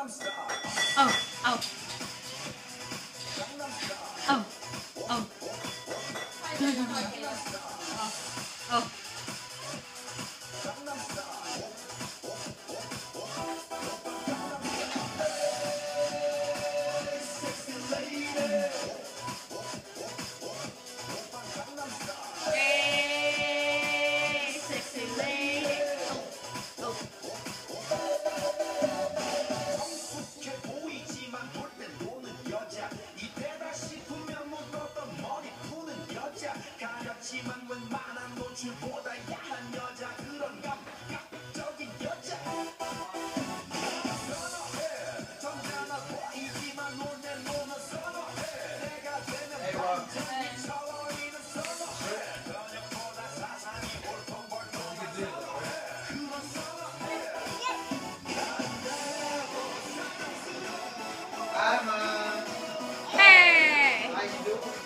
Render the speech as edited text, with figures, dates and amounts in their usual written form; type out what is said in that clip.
Oh, oh. Oh, oh. Oh. Hey, sexy lady. Oh, oh. 가렸지만 웬만한 노출보다 야한 여자 그런 감각적인 여자 선어해 점잖아 보이지만 논내 몸은 선어해 내가 되면 완전히 차원이는 선어해 저녁보다 사상이 볼통볼통한 선어해 그런 선어해 Hey! How you doing?